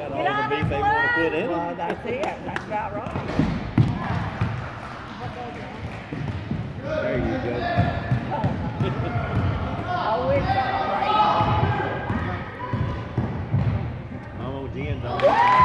got all the meat they want to put in Well, it. that's it. That's about right. There you go. Oh, it's all right. Mama Jen don't.